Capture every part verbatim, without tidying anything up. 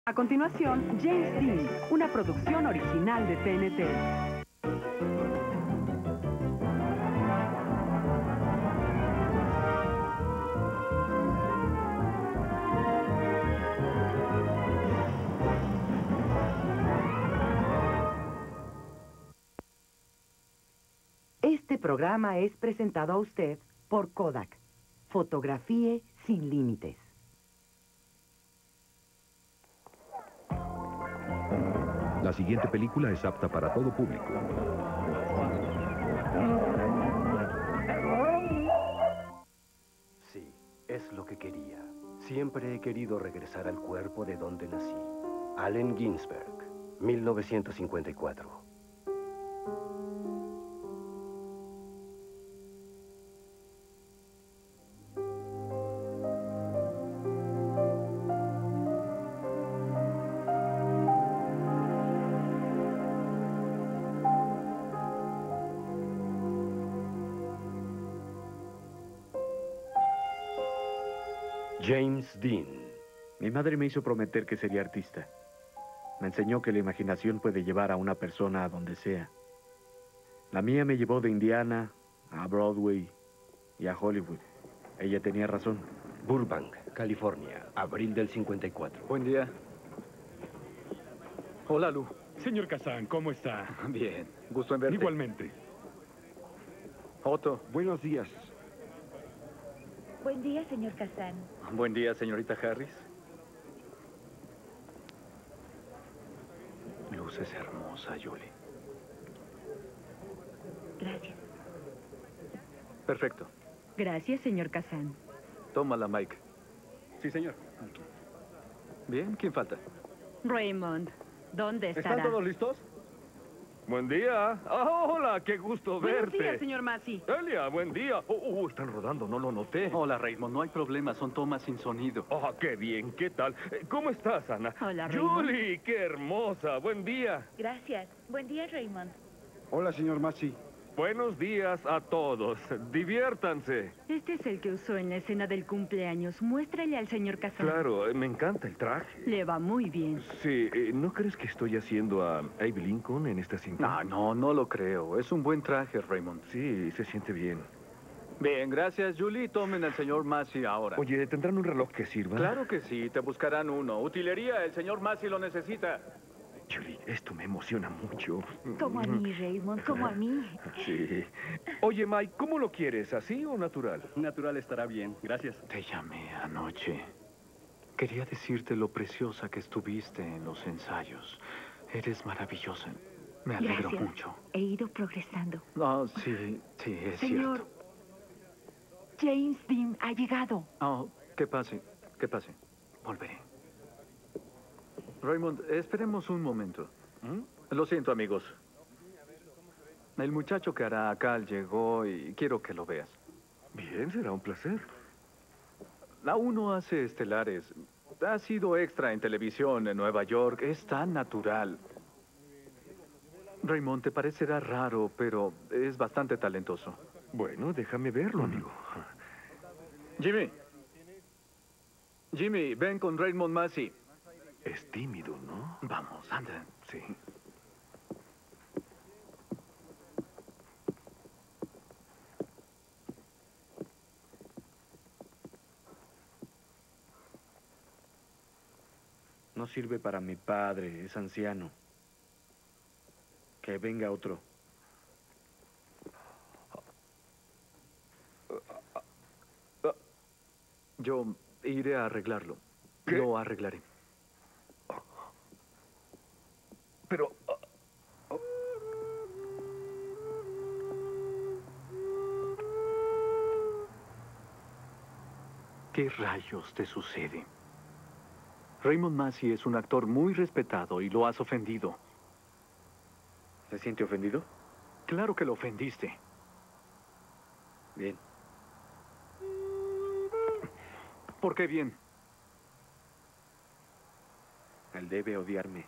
A continuación, James Dean, una producción original de T N T. Este programa es presentado a usted por Kodak. Fotografíe sin límites. La siguiente película es apta para todo público. Sí, es lo que quería. Siempre he querido regresar al cuerpo de donde nací. Allen Ginsberg, mil novecientos cincuenta y cuatro. James Dean. Mi madre me hizo prometer que sería artista. Me enseñó que la imaginación puede llevar a una persona a donde sea. La mía me llevó de Indiana a Broadway y a Hollywood. Ella tenía razón. Burbank, California, abril del cincuenta y cuatro. Buen día. Hola, Lu. Señor Kazan, ¿cómo está? Bien. Gusto en verte. Igualmente. Otto. Buenos días. Buen día, señor Kazan. Buen día, señorita Harris. Luces hermosa, Julie. Gracias. Perfecto. Gracias, señor Kazan. Tómala, Mike. Sí, señor. Bien, ¿quién falta? Raymond, ¿dónde estará? ¿Están todos listos? Buen día. Ah, hola, qué gusto Buenos verte. días, señor Massey. Elia, buen día. Oh, oh, están rodando, no lo noté. Hola, Raymond. No hay problema, son tomas sin sonido. Ah, qué bien, ¿qué tal? Eh, ¿Cómo estás, Ana? Hola, Raymond. Julie, qué hermosa. Buen día. Gracias. Buen día, Raymond. Hola, señor Massey. Buenos días a todos. Diviértanse. Este es el que usó en la escena del cumpleaños. Muéstrale al señor Kazan. Claro, eh, me encanta el traje. Le va muy bien. Sí, eh, ¿no crees que estoy haciendo a Abe Lincoln en esta cinta? No, no, no lo creo. Es un buen traje, Raymond. Sí, se siente bien. Bien, gracias, Julie. Tomen al señor Massey ahora. Oye, ¿tendrán un reloj que sirva? Claro que sí, te buscarán uno. Utilería, el señor Massey lo necesita. Julie, esto me emociona mucho. Como a mí, Raymond, como a mí. Sí. Oye, Mike, ¿cómo lo quieres? ¿Así o natural? Natural estará bien, gracias. Te llamé anoche. Quería decirte lo preciosa que estuviste en los ensayos. Eres maravillosa. Me alegro Gracias. mucho. He ido progresando. Oh, sí, sí, es Señor, cierto. James Dean ha llegado. Oh, que pase, que pase. Volveré. Raymond, esperemos un momento. ¿Mm? Lo siento, amigos. El muchacho que hará a Cal llegó y quiero que lo veas. Bien, será un placer. Aún no hace estelares. Ha sido extra en televisión en Nueva York. Es tan natural. Raymond, te parecerá raro, pero es bastante talentoso. Bueno, déjame verlo, amigo. Jimmy. Jimmy, ven con Raymond Massey. Es tímido, ¿no? Vamos, anda. Sí. No sirve para mi padre, es anciano. Que venga otro. Yo iré a arreglarlo. ¿Qué? Lo arreglaré. Pero... ¿Qué rayos te sucede? Raymond Massey es un actor muy respetado y lo has ofendido. ¿Se siente ofendido? Claro que lo ofendiste. Bien. ¿Por qué bien? Él debe odiarme.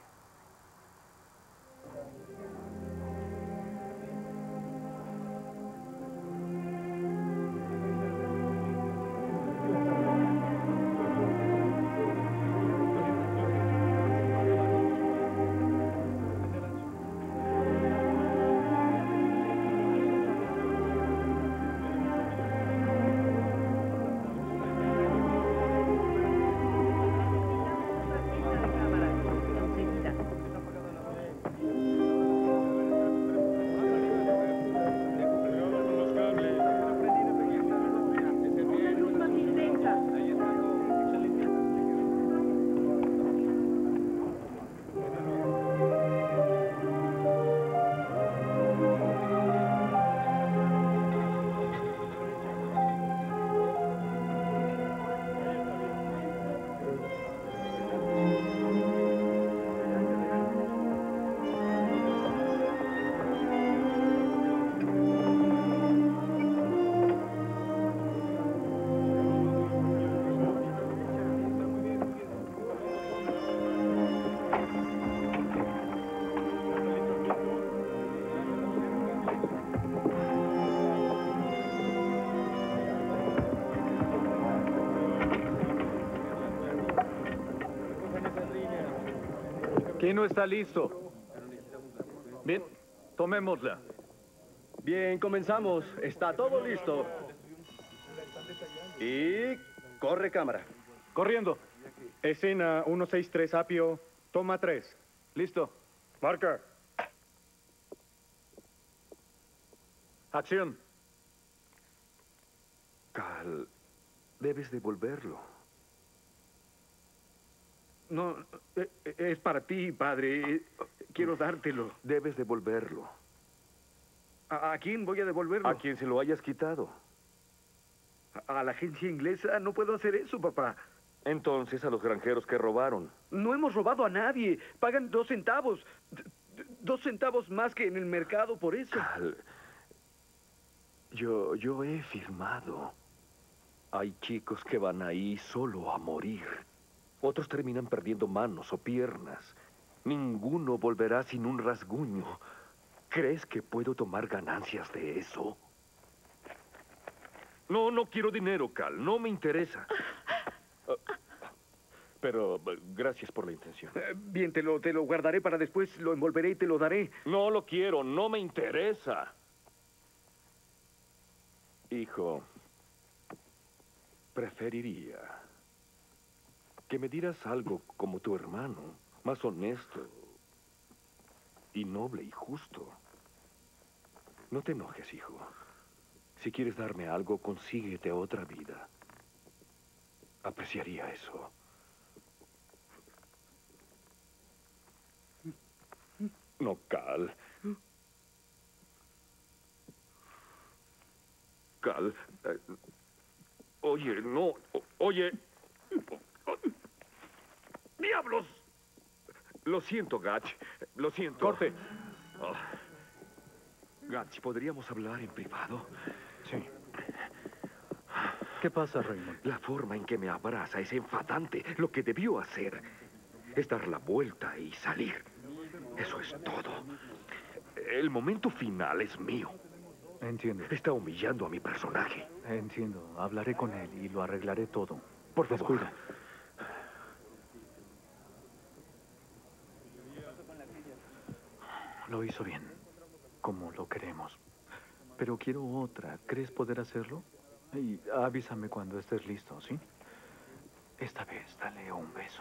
¿Quién no está listo? Bien, tomémosla. Bien, comenzamos. Está todo listo. Y corre cámara. Corriendo. Escena ciento sesenta y tres, Apio, toma tres. Listo. Marca. Acción. Cal, debes devolverlo. No, eh, eh, es para ti, padre. Quiero dártelo. Debes devolverlo. ¿A, a quién voy a devolverlo? A quien se lo hayas quitado. A, a la agencia inglesa. No puedo hacer eso, papá. Entonces a los granjeros que robaron. No hemos robado a nadie. Pagan dos centavos. D- d- dos centavos más que en el mercado por eso. Cal, yo, yo he firmado. Hay chicos que van ahí solo a morir. Otros terminan perdiendo manos o piernas. Ninguno volverá sin un rasguño. ¿Crees que puedo tomar ganancias de eso? No, no quiero dinero, Cal. No me interesa. Uh, pero uh, gracias por la intención. Eh, bien, te lo, te lo guardaré para después. Lo envolveré y te lo daré. No lo quiero. No me interesa. Hijo, preferiría que me dieras algo como tu hermano, más honesto y noble y justo. No te enojes, hijo. Si quieres darme algo, consíguete otra vida. Apreciaría eso. No, Cal. Cal. eh, oye, no. o- oye. ¡Diablos! Lo siento, Gatch. Lo siento. Corte. Oh. Gatch, ¿podríamos hablar en privado? Sí. ¿Qué pasa, Raymond? La forma en que me abraza es enfadante. Lo que debió hacer es dar la vuelta y salir. Eso es todo. El momento final es mío. Entiendo. Está humillando a mi personaje. Entiendo. Hablaré con él y lo arreglaré todo. Por favor. Descuida. Lo hizo bien, como lo queremos. Pero quiero otra. ¿Crees poder hacerlo? Y avísame cuando estés listo, ¿sí? Esta vez, dale un beso.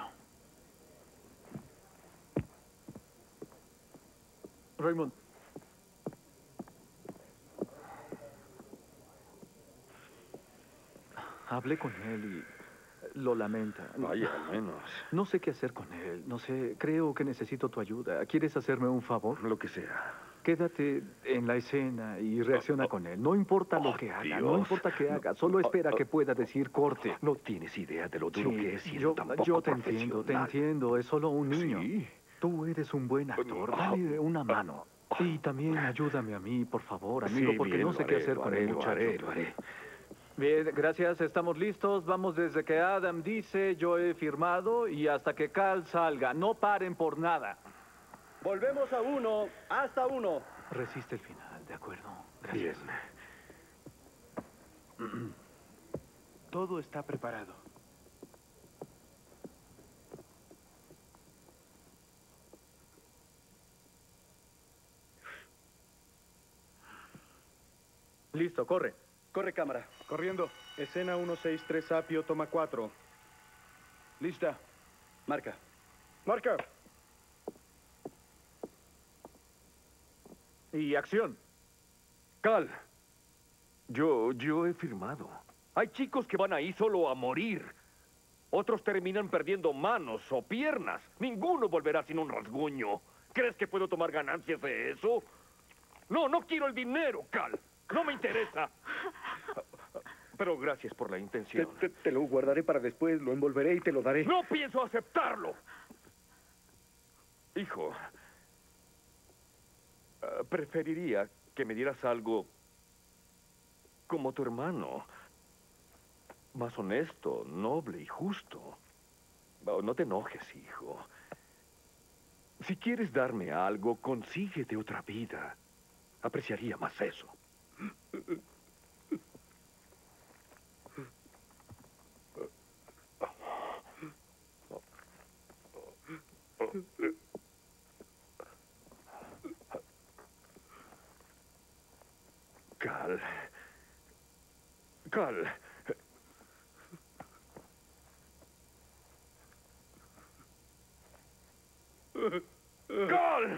Raymond. Hablé con él y lo lamenta. Vaya, al menos. No sé qué hacer con él. No sé, creo que necesito tu ayuda. ¿Quieres hacerme un favor? Lo que sea. Quédate en la escena y reacciona con él. No importa lo Oh, que haga, Dios. no importa qué haga. Solo espera que pueda decir corte. No tienes idea de lo duro Sí, que es siendo yo, tan poco yo te entiendo, te profesional. entiendo. Es solo un niño. Sí. Tú eres un buen actor. Oh. Dale una mano. Y también ayúdame a mí, por favor, amigo, Sí, porque bien, no sé lo qué haré, hacer lo con haré, el lo muchacho. haré, lo haré. Bien, gracias. Estamos listos. Vamos desde que Adam dice yo he firmado y hasta que Cal salga. No paren por nada. Volvemos a uno. Hasta uno. Resiste el final, ¿de acuerdo? Gracias. Bien. Todo está preparado. Listo, corre. Corre cámara. Corriendo. Escena ciento sesenta y tres, Apio, toma cuatro. Lista. Marca. Marca. Y acción. Cal, yo, yo he firmado. Hay chicos que van ahí solo a morir. Otros terminan perdiendo manos o piernas. Ninguno volverá sin un rasguño. ¿Crees que puedo tomar ganancias de eso? No, no quiero el dinero, Cal. No me interesa. Pero gracias por la Te, intención. te- te lo guardaré para después. Lo envolveré y te lo daré. No pienso aceptarlo. Hijo, eh, preferiría que me dieras algo como tu hermano. Más honesto, noble y justo. Oh, no te enojes, hijo. Si quieres darme algo, consíguete otra vida. Apreciaría más eso. ¡Cal!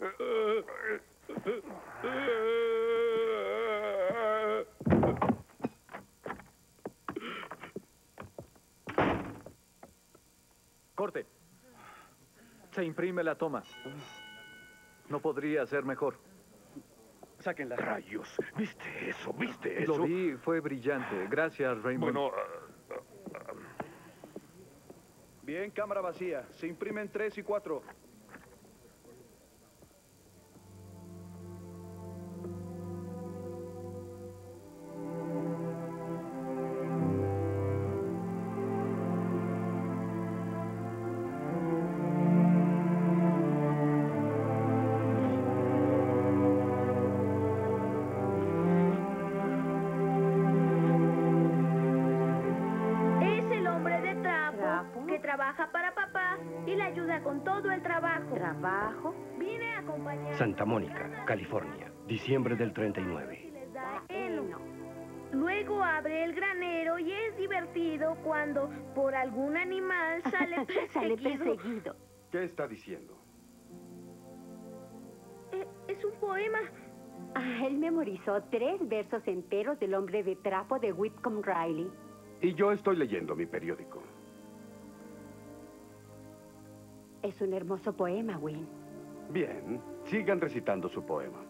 Corte. Se imprime la toma. No podría ser mejor. Sáquenla. Rayos, ¿viste eso? ¿Viste eso? Lo vi, fue brillante. Gracias, Raymond. Bueno, ah, ah, Bien, cámara vacía. Se imprimen tres y cuatro. Es el hombre de trapo que trabaja para papá y le ayuda con todo el trabajo. ¿Trabajo? Viene a acompañar. Santa Mónica, California, diciembre del treinta y nueve. Les da heno. Luego abre el granero y es divertido cuando por algún animal sale perseguido. Sale perseguido. ¿Qué está diciendo? Eh, es un poema. Ah, él memorizó tres versos enteros del hombre de trapo de Whitcomb Riley. Y yo estoy leyendo mi periódico. Es un hermoso poema, Win. Bien, sigan recitando su poema.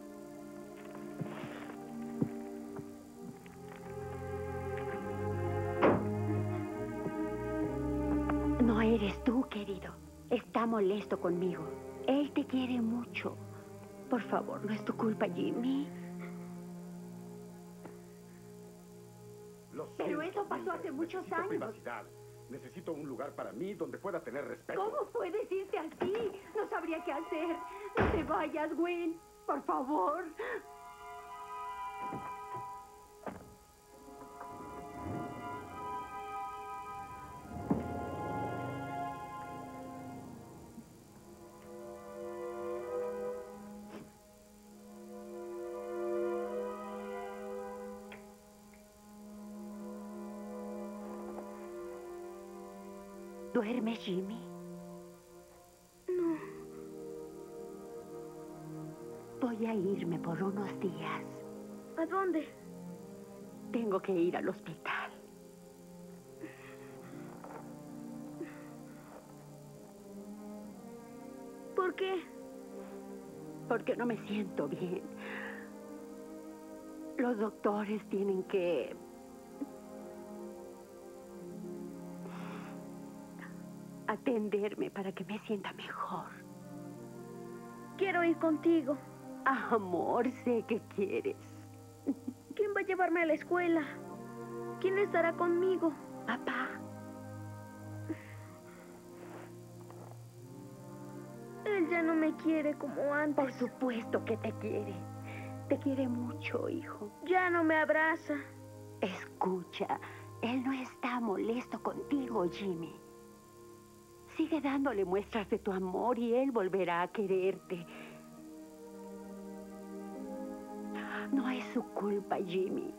No eres tú, querido. Está molesto conmigo. Él te quiere mucho. Por favor, no es tu culpa, Jimmy. Pero eso pasó hace muchos Necesito años. privacidad. Necesito un lugar para mí donde pueda tener respeto. ¿Cómo puedes irte así? No sabría qué hacer. No te vayas, Win. Por favor. ¿Duermes, Jimmy? No. Voy a irme por unos días. ¿A dónde? Tengo que ir al hospital. ¿Por qué? Porque no me siento bien. Los doctores tienen que... atenderme para que me sienta mejor. Quiero ir contigo. Amor, sé que quieres. ¿Quién va a llevarme a la escuela? ¿Quién estará conmigo? Papá. Él ya no me quiere como antes. Por supuesto que te quiere. Te quiere mucho, hijo. Ya no me abraza. Escucha, él no está molesto contigo, Jimmy. Sigue dándole muestras de tu amor y él volverá a quererte. No es su culpa, Jimmy.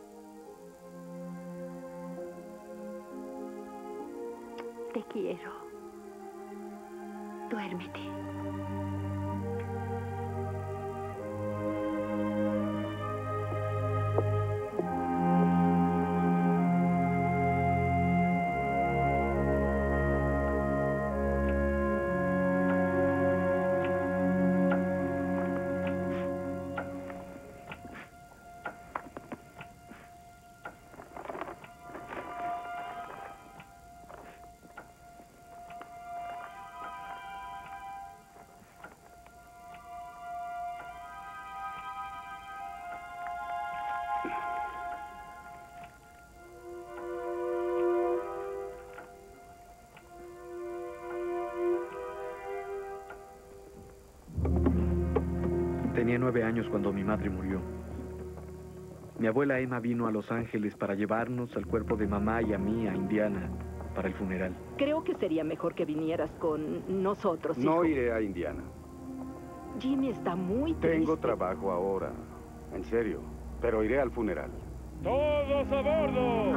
Te quiero. Duérmete. Tenía nueve años cuando mi madre murió. Mi abuela Emma vino a Los Ángeles para llevarnos al cuerpo de mamá y a mí a Indiana para el funeral. Creo que sería mejor que vinieras con nosotros, hijo. No iré a Indiana. Jimmy está muy triste. Tengo trabajo ahora. En serio. Pero iré al funeral. ¡Todos a bordo!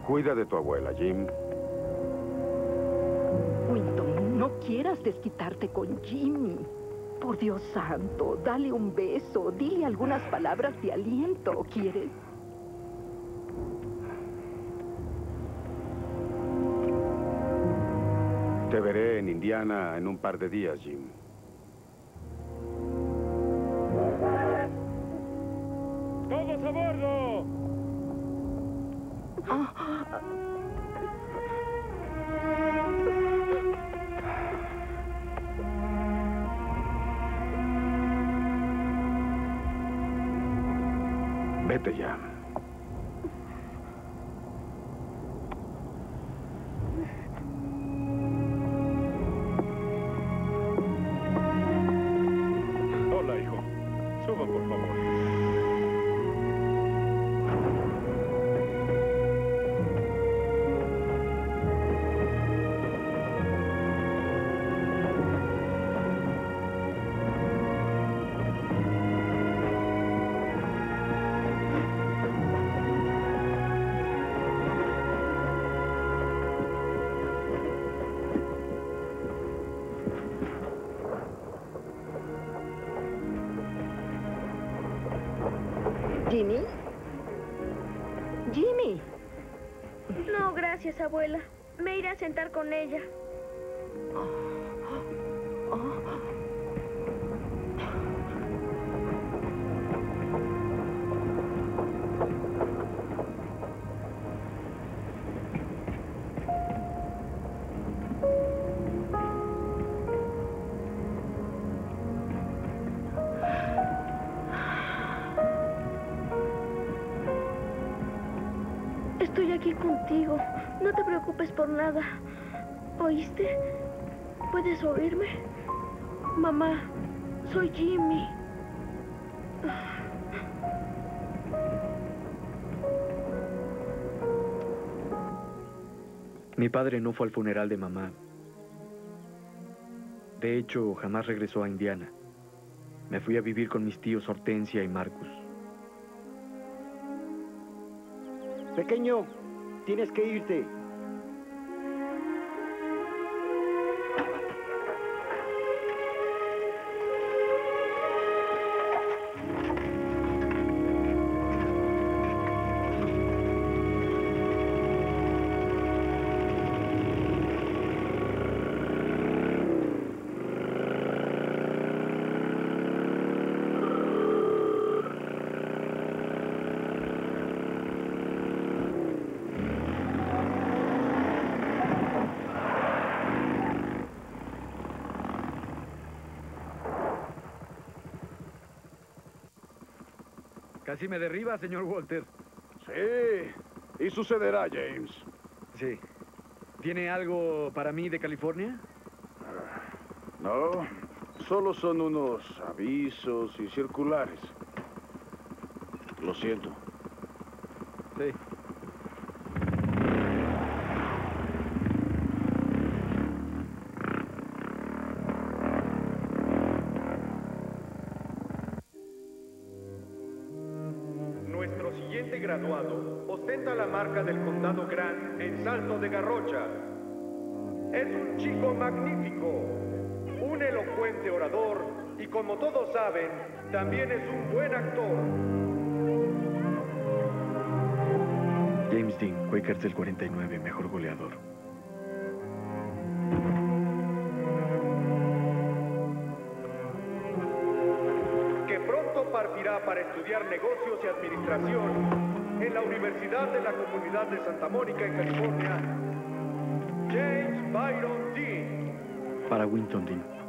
Cuida de tu abuela, Jim. Winton, no quieras desquitarte con Jimmy. Por Dios santo, dale un beso, dile algunas palabras de aliento, ¿quieres? Te veré en Indiana en un par de días, Jim. ¡Todos a bordo! Vete ya. Hola, hijo. Suba, por favor. ¿Jimmy? ¿Jimmy? No, gracias, abuela. Me iré a sentar con ella. Estoy aquí contigo. No te preocupes por nada. ¿Oíste? ¿Puedes oírme? Mamá, soy Jimmy. Mi padre no fue al funeral de mamá. De hecho, jamás regresó a Indiana. Me fui a vivir con mis tíos Hortensia y Marcus. Pequeño, tienes que irte. Casi me derriba, señor Walter. Sí, y sucederá, James. Sí. ¿Tiene algo para mí de California? No, solo son unos avisos y circulares. Lo siento. Sí. Nuestro siguiente graduado ostenta la marca del Condado Grant en Salto de Garrocha. Es un chico magnífico, un elocuente orador y, como todos saben, también es un buen actor. James Dean, Quakers del cuarenta y nueve, mejor goleador. Que pronto partirá para estudiar negocios y administración en la Universidad de la Comunidad de Santa Mónica, en California, James Byron Dean. Para Winton Dean.